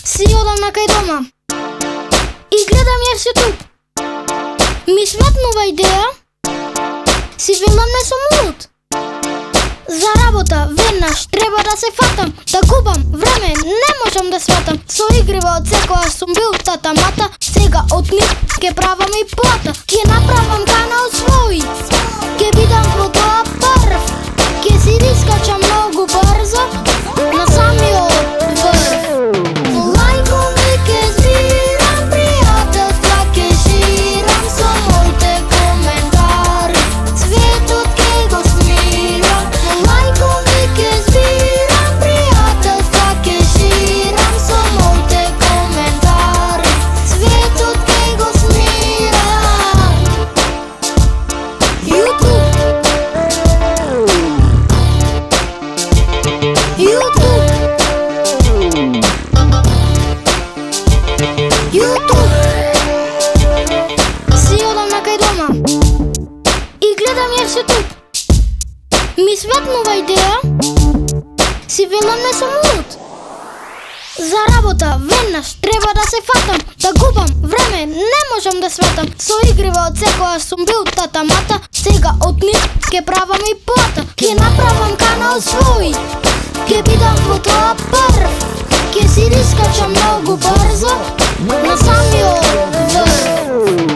Си одам на кај дома и гледам јас YouTube. Ми сметнува идеја, си велам не сум луд. За работа веднаш треба да се фатам, да губам време не можам да сватам. Со игрива од секоја сум бил тата-мата, сега од нив ке правам и плата. Ке направам канал свој, ке бидам во тоа прв, ке си рискачам многу брзо на самиот врв. Лајкови ке збирам, пријателства ке ширам, со моите коментари светот ке го смирам. Лајкови ке збирам, пријателства ке ширам, со моите коментари светот ке го смирам. YouTube, си одам на кај дома и гледам јас YouTube. Ми светнува идеја, си велам не сум луд. За работа веднаш треба да се фатам, да губам време не можам да сватам. Со игрива од секоја сум бил тата-мата, сега од нив ке правам и плата. Ке направам канал свој, ке бидам во тоа прв, ке си рискачам многу брзо на самиот врв.